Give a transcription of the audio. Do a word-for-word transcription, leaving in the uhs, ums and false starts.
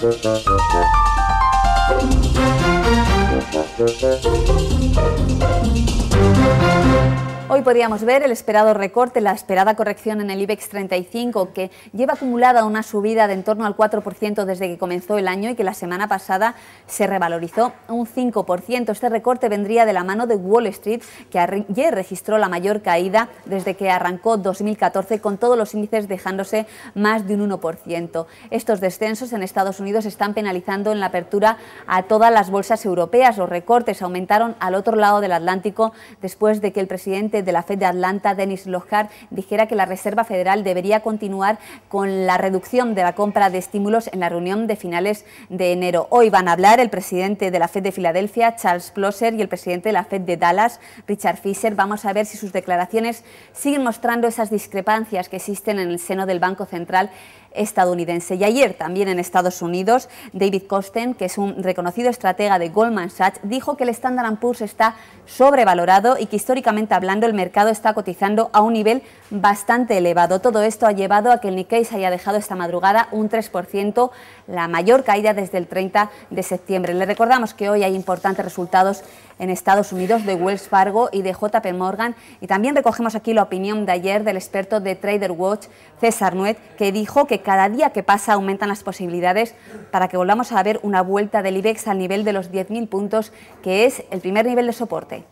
Hoy podríamos ver el esperado recorte, la esperada corrección en el IBEX treinta y cinco, que lleva acumulada una subida de en torno al cuatro por ciento desde que comenzó el año y que la semana pasada se revalorizó un cinco por ciento. Este recorte vendría de la mano de Wall Street, que ayer registró la mayor caída desde que arrancó dos mil catorce, con todos los índices dejándose más de un uno por ciento. Estos descensos en Estados Unidos están penalizando en la apertura a todas las bolsas europeas. Los recortes aumentaron al otro lado del Atlántico después de que el presidente de la Fed de Atlanta, Dennis Lockhart, dijera que la Reserva Federal debería continuar con la reducción de la compra de estímulos en la reunión de finales de enero. Hoy van a hablar el presidente de la Fed de Filadelfia, Charles Plosser, y el presidente de la Fed de Dallas, Richard Fisher. Vamos a ver si sus declaraciones siguen mostrando esas discrepancias que existen en el seno del Banco Central estadounidense. Y ayer también en Estados Unidos, David Kosten, que es un reconocido estratega de Goldman Sachs, dijo que el Standard and Poor's está sobrevalorado y que históricamente hablando el mercado está cotizando a un nivel bastante elevado. Todo esto ha llevado a que el Nikkei se haya dejado esta madrugada un tres por ciento, la mayor caída desde el treinta de septiembre. Le recordamos que hoy hay importantes resultados en Estados Unidos de Wells Fargo y de J P Morgan, y también recogemos aquí la opinión de ayer del experto de Trader Watch, César Nuet, que dijo que cada día que pasa aumentan las posibilidades para que volvamos a ver una vuelta del IBEX al nivel de los diez mil puntos, que es el primer nivel de soporte.